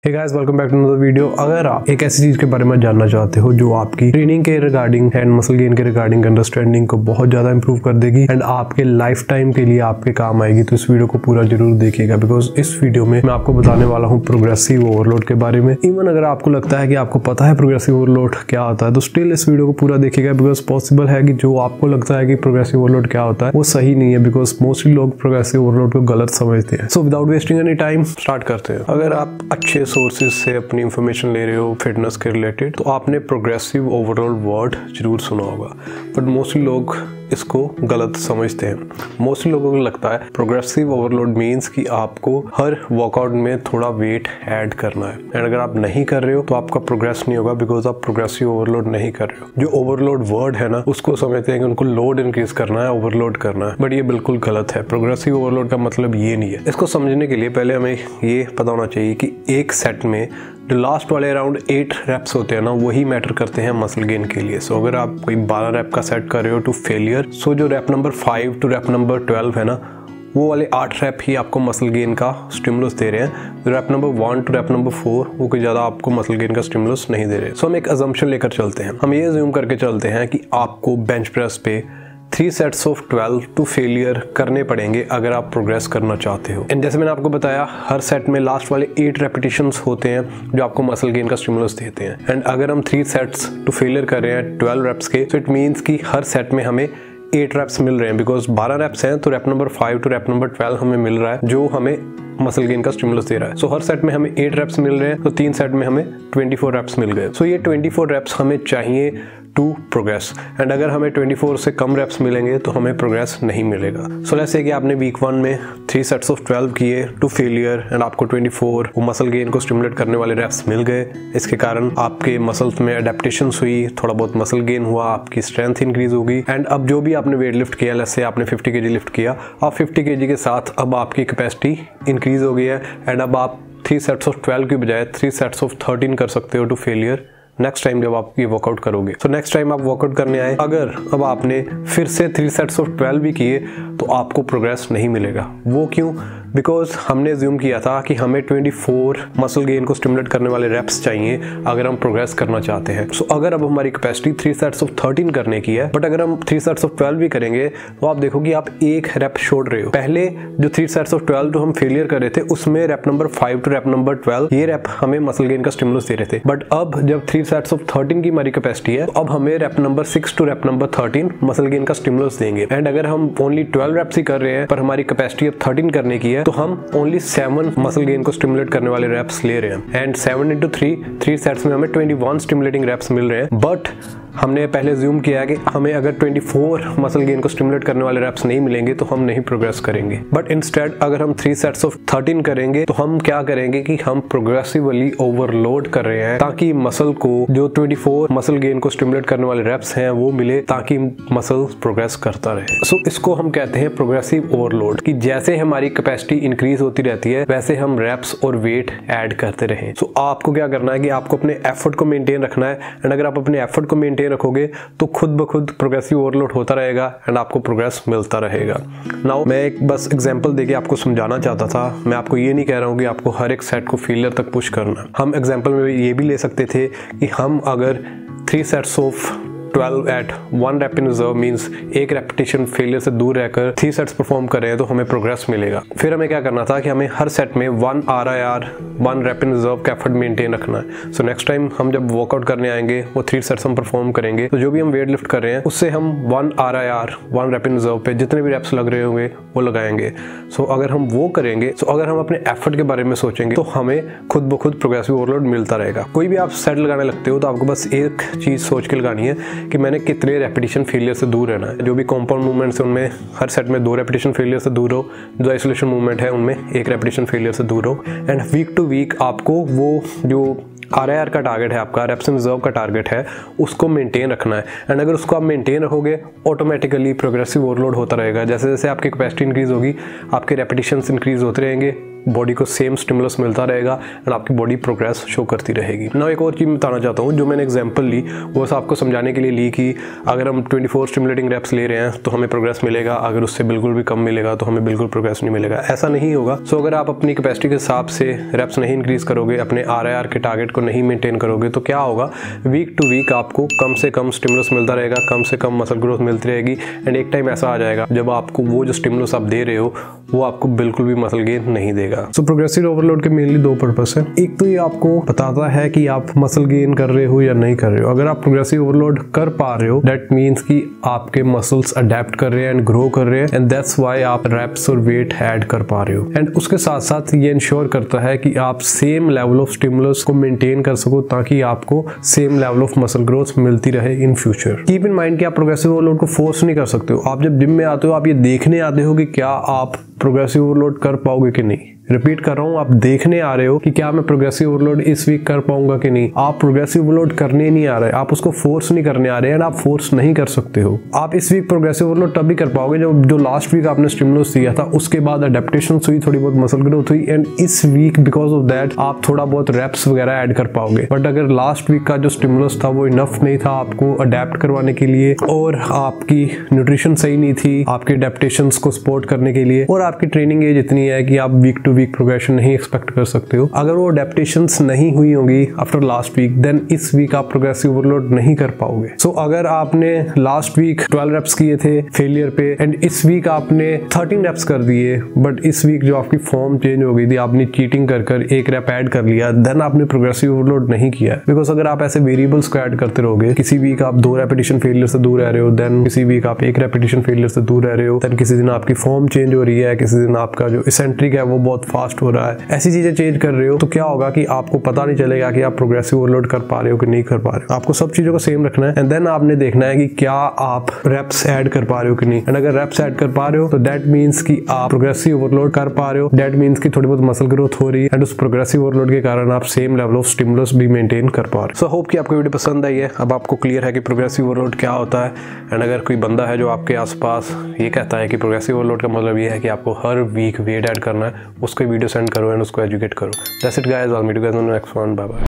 Hey guys, welcome back to another video. अगर आप एक ऐसी चीज के बारे में जानना चाहते हो जो आपकी ट्रेनिंग के रिगार्डिंग एंड मसल गेन के रिगार्डिंग अंडरस्टैंडिंग को बहुत ज्यादा इंप्रूव कर देगी एंड आपके लाइफ टाइम के लिए आपके काम आएगी, तो इस वीडियो को पूरा जरूर देखिएगा। बिकॉज इस वीडियो में मैं आपको बताने वाला हूँ प्रोग्रेसिव ओवरलोड के बारे में। इवन अगर आपको लगता है कि आपको पता है प्रोग्रेसिव ओवरलोड क्या होता है, तो स्टिल इस वीडियो को पूरा देखिएगा। बिकॉज पॉसिबल है कि जो आपको लगता है कि प्रोग्रेसिव ओवरलोड क्या होता है वो सही नहीं है, बिकॉज मोस्टली लोग प्रोग्रेसिव ओवरलोड को गलत समझते हैं। So without wasting any time start करते हैं। अगर आप अच्छे सोर्सेज से अपनी इंफॉर्मेशन ले रहे हो फिटनेस के रिलेटेड, तो आपने प्रोग्रेसिव ओवरलोड वर्ड जरूर सुना होगा, बट मोस्टली लोग इसको गलत समझते हैं। मोस्टली लोगों को लगता है प्रोग्रेसिव ओवरलोड मींस कि आपको हर वर्कआउट में थोड़ा वेट ऐड करना है, एंड अगर आप नहीं कर रहे हो तो आपका प्रोग्रेस नहीं होगा, बिकॉज आप प्रोग्रेसिव ओवरलोड नहीं कर रहे हो। जो ओवरलोड वर्ड है ना, उसको समझते हैं कि उनको लोड इंक्रीज करना है, ओवरलोड करना है, बट ये बिल्कुल गलत है। प्रोग्रेसिव ओवरलोड का मतलब ये नहीं है। इसको समझने के लिए पहले हमें ये पता होना चाहिए कि एक सेट में जो लास्ट वाले अराउंड 8 रेप्स होते हैं ना, वही मैटर करते हैं मसल गेन के लिए। सो अगर आप कोई 12 रेप का सेट कर रहे हो टू फेलियर, सो जो rep number 5 to rep number 12 है ना, वो वाले 8 रेप ही आपको मसल गेन का स्टिमुलस दे रहे हैं। जो rep number 1 to rep number 4 वो कोई ज़्यादा आपको मसल गेन का स्टिमुलस नहीं दे रहे। सो हम एक अजम्पशन लेकर चलते हैं। हम ये अज्यूम करके चलते हैं कि आपको बेंच प्रेस पे 3 सेट्स ऑफ 12 टू फेलियर करने पड़ेंगे अगर आप प्रोग्रेस करना चाहते हो। एंड जैसे मैंने आपको बताया, हर सेट में लास्ट वाले 8 रेपिटेशंस होते हैं जो आपको मसल गेन का स्टिमुलस देते हैं। एंड अगर हम 3 सेट्स टू फेलियर कर रहे हैं 12 रेप्स के, तो इट मीन्स कि हर सेट में हमें 8 रेप्स मिल रहे हैं। बिकॉज 12 रेप्स हैं तो rep number 5 to rep number 12 हमें मिल रहा है जो हमें मसल गेन का स्टिमुलस दे रहा है। सो हर सेट में हमें 8 रेप्स मिल रहे हैं, तो 3 सेट में हमें 24 रेप्स मिल गए। सो ये 24 रेप्स हमें चाहिए टू प्रोग्रेस। एंड अगर हमें 24 से कम रेप्स मिलेंगे तो हमें प्रोग्रेस नहीं मिलेगा। सो लेट्स से कि आपने वीक 1 में 3 सेट्स ऑफ 12 किए टू फेलियर एंड आपको 24 वो मसल गेन को स्टिमुलेट करने वाले रेप्स मिल गए। इसके कारण आपके मसल्स में अडेप्टेशंस हुई, थोड़ा बहुत मसल गेन हुआ, आपकी स्ट्रेंथ इंक्रीज होगी। एंड अब जो भी आपने वेट लिफ्ट किया, लेट्स से आपने 50 kg लिफ्ट किया, अब 50 kg के साथ अब आपकी कैपेसिटी इंक्रीज हो गई है। एंड अब आप 3 सेट्स ऑफ 12 की बजाय 3 सेट्स ऑफ 13 कर सकते हो टू फेलियर नेक्स्ट टाइम जब आप ये वर्कआउट करोगे। सो नेक्स्ट टाइम आप वर्कआउट करने आए, अगर अब आपने फिर से 3 सेट्स ऑफ 12 भी किए, तो आपको प्रोग्रेस नहीं मिलेगा। वो क्यों? बिकॉज हमने ज्यूम किया था कि हमें 24 मसल गेन को स्टिमुलेट करने वाले रेप्स चाहिए अगर हम प्रोग्रेस करना चाहते हैं। सो अगर अब हमारी कैपेसिटी 3 सेट्स ऑफ 13 करने की है, बट अगर हम 3 सेट्स ऑफ 12 भी करेंगे, तो आप देखो कि आप एक रेप छोड़ रहे हो। पहले जो 3 सेट्स ऑफ 12 जो हम फेलियर कर रहे थे, उसमें rep number 5 to rep number 12 ये रेप हमें मसल गेन का स्टिमुलस दे रहे थे। बट अब जब 3 सेट्स ऑफ 13 की हमारी कैपेसिटी है, तो अब हमें rep number 6 to rep number 13 muscle gain का स्टिमुलस देंगे। एंड अगर हम ओनली 12 रेप्स ही कर रहे हैं पर हमारी कैपेसिटी अब 13 करने की है, तो हम ओनली 7 मसल गेन को स्टिमुलेट करने वाले रेप्स ले रहे हैं। एंड 7 into 3 सेट्स में हमें 21 स्टिमुलेटिंग रेप्स मिल रहे हैं। बट हमने पहले ज्यूम किया है कि हमें अगर 24 मसल गेन को स्टिमुलेट करने वाले रेप्स नहीं मिलेंगे तो हम नहीं प्रोग्रेस करेंगे। बट इंस्टेड अगर हम 3 सेट्स ऑफ 13 करेंगे, तो हम क्या करेंगे कि हम प्रोग्रेसिवली ओवरलोड कर रहे हैं ताकि मसल को जो 24 मसल गेन को स्टिमुलेट करने वाले रेप्स हैं वो मिले, ताकि मसल प्रोग्रेस करता रहे। सो इसको हम कहते हैं प्रोग्रेसिव ओवरलोड, कि जैसे हमारी कैपेसिटी इंक्रीज होती रहती है वैसे हम रेप्स और वेट ऐड करते रहें। सो आपको क्या करना है कि आपको अपने एफर्ट को मेंटेन रखना है। एंड अगर आप अपने एफर्ट को मेंटेन रखोगे तो खुद ब खुद प्रोग्रेसिव ओवरलोड होता रहेगा एंड आपको प्रोग्रेस मिलता रहेगा। नाउ मैं एक बस एग्जांपल देके आपको समझाना चाहता था। मैं आपको ये नहीं कह रहा हूँ कि आपको हर एक सेट को फेलियर तक पुश करना। हम एग्जांपल में ये भी ले सकते थे कि हम अगर 3 sets of 12 at 1 rep in reserve means एक रेपिटेशन फेलियर से दूर रहकर 3 सेट्स परफॉर्म कर रहे हैं, तो हमें प्रोग्रेस मिलेगा। फिर हमें क्या करना था कि हमें हर सेट में 1 RIR 1 रेप इन रिजर्व का एफर्ट मेंटेन रखना है। सो नेक्स्ट टाइम हम जब वर्कआउट करने आएंगे, वो 3 सेट्स हम परफॉर्म करेंगे, तो जो भी हम वेट लिफ्ट कर रहे हैं उससे हम 1 RIR 1 रेप इन रिजर्व पे जितने भी रेप्स लग रहे होंगे वो लगाएंगे। सो अगर हम वो करेंगे, सो अगर हम अपने एफर्ट के बारे में सोचेंगे, तो हमें खुद ब खुद प्रोग्रेसिव ओवरलोड मिलता रहेगा। कोई भी आप सेट लगाने लगते हो तो आपको बस एक चीज सोच के लगानी है कि मैंने कितने रेपिटेशन फेलियर से दूर रहना है। जो भी कॉम्पाउंड मूवमेंट्स हैं उनमें हर सेट में 2 रेपिटेशन फेलियर से दूर हो, जो आइसोलेशन मूवमेंट है उनमें 1 रेपिटेशन फेलियर से दूर हो। एंड वीक टू वीक आपको वो जो RIR का टारगेट है, आपका रेप्स इन रिजर्व का टारगेट है, उसको मेंटेन रखना है। एंड अगर उसको आप मेंटेन रखोगे, ऑटोमेटिकली प्रोग्रेसिव ओवरलोड होता रहेगा। जैसे जैसे आपकी कैपेसिटी इंक्रीज होगी, आपके रेपिटेशंस इंक्रीज होते रहेंगे, बॉडी को सेम स्टिमुलस मिलता रहेगा एंड आपकी बॉडी प्रोग्रेस शो करती रहेगी। ना एक और चीज़ बताना चाहता हूँ, जो मैंने एग्जांपल ली वो बस आपको समझाने के लिए ली कि अगर हम 24 स्टिमुलेटिंग रेप्स ले रहे हैं तो हमें प्रोग्रेस मिलेगा, अगर उससे बिल्कुल भी कम मिलेगा तो हमें बिल्कुल प्रोग्रेस नहीं मिलेगा, ऐसा नहीं होगा। सो अगर आप अपनी कैपेसिटी के हिसाब से रेप्स नहीं इंक्रीज करोगे, अपने RIR के टारगेट को नहीं मेंटेन करोगे, तो क्या होगा, वीक टू वीक आपको कम से कम स्टिमुलस मिलता रहेगा, कम से कम मसल ग्रोथ मिलती रहेगी एंड एक टाइम ऐसा आ जाएगा जब आपको वो जो स्टिमुलस आप दे रहे हो वो आपको बिल्कुल भी मसल गेन नहीं देगा। सो प्रोग्रेसिव ओवरलोड के मेनली दो पर्पस है। एक तो ये आपको बताता है कि आप मसल गेन कर रहे हो या नहीं कर रहे हो। अगर आप प्रोग्रेसिव ओवरलोड कर पा रहे हो, दैट मीन्स कि आपके मसल्स अडेप्ट कर रहे हैं एंड ग्रो कर रहे हैं एंड दैट्स व्हाई आप रेप्स और वेट ऐड कर पा रहे हो। एंड उसके साथ साथ ये इंश्योर करता है कि आप सेम लेवल ऑफ स्टिमुलस को मेंटेन कर सको ताकि आपको same level of muscle growth मिलती रहे in future. Keep in mind कि आप प्रोग्रेसिव ओवरलोड को फोर्स नहीं कर सकते हो। आप जब जिम में आते हो आप ये देखने आते हो कि क्या आप प्रोग्रेसिव ओवरलोड कर पाओगे कि नहीं। रिपीट कर रहा हूं, आप देखने आ रहे हो कि क्या मैं प्रोग्रेसिव ओवरलोड इस वीक कर पाऊंगा कि नहीं। आप प्रोग्रेसिव ओवरलोड करने नहीं आ रहे, आप उसको फोर्स नहीं करने आ रहे हैं, आप फोर्स नहीं कर सकते हो। आप इस वीक प्रोग्रेसिव ओवरलोड तब भी कर पाओगे जब जो लास्ट वीक आपने स्टिमुलस दिया था उसके बाद अडेप्टेशन हुई, थोड़ी बहुत मसल ग्रोथ हुई एंड इस वीक बिकॉज ऑफ दैट आप थोड़ा बहुत रेप्स वगैरह ऐड कर पाओगे। बट अगर लास्ट वीक का जो स्टिमुलस था वो इनफ नहीं था आपको अडेप्ट करवाने के लिए, और आपकी न्यूट्रिशन सही नहीं थी आपके अडेप्टेशन को सपोर्ट करने के लिए, और आपकी ट्रेनिंग एज इतनी है कि आप वीक टू वीक प्रोग्रेशन नहीं एक्सपेक्ट कर सकते हो, अगर वो अडेप्टेशंस नहीं हुई होंगी आफ्टर लास्ट वीक, देन इस वीक आप प्रोग्रेसिव ओवरलोड नहीं कर पाओगे। सो अगर आपने लास्ट वीक 12 रेप्स किए थे फेलियर पे एंड इस वीक आपने 13 रेप्स कर दिए, बट इस वीक जो आपकी फॉर्म चेंज हो गई थी, आपने चीटिंग कर एक रेप ऐड कर लिया, देन आपने प्रोग्रेसिव ओवरलोड नहीं किया। बिकॉज अगर आप ऐसे वेरिएबल्स को ऐड करते रहोगे, किसी वीक आप 2 रेपिटेशन फेलियर से दूर रह रहे हो, देन किसी वीक आप 1 रेपिटेशन फेलियर से दूर रह रहे हो, देन किसी दिन आपकी फॉर्म चेंज हो रही है, किसी दिन आपका जो इसेंट्रिक है वो बहुत फास्ट हो रहा है, ऐसी चीजें चेंज कर रहे हो, तो क्या होगा कि आपको पता नहीं चलेगा कि आप प्रोग्रेसिव ओवरलोड कर पा रहे हो कि नहीं कर पा रहे हो। आपको सब चीजों को सेम रखना है एंड देन आपने देखना है कि क्या आप रेप्स ऐड कर पा रहे हो कि नहीं। एंड अगर रेप्स ऐड कर पा रहे हो तो दैट मीन्स कि आप प्रोग्रेसिव ओवरलोड कर पा रहे हो, दैट मीन्स कि थोड़ी बहुत मसल ग्रोथ हो रही है एंड उस प्रोग्रेसिव ओवरलोड के कारण आप सेम लेवल ऑफ स्टिमुलस भी मेंटेन कर पा रहे हो। सो होप कि आपको वीडियो पसंद आई है। अब आपको क्लियर है कि प्रोग्रेसिव ओवरलोड क्या होता है। एंड अगर कोई बंदा है जो आपके आसपास ये कहता है कि प्रोग्रेसिव ओवरलोड का मतलब ये है कि आपको हर वीक वेट ऐड करना है, उसको वीडियो सेंड करो एंड उसको एजुकेट करो। That's it guys, I'll meet you guys on the next one. Bye bye.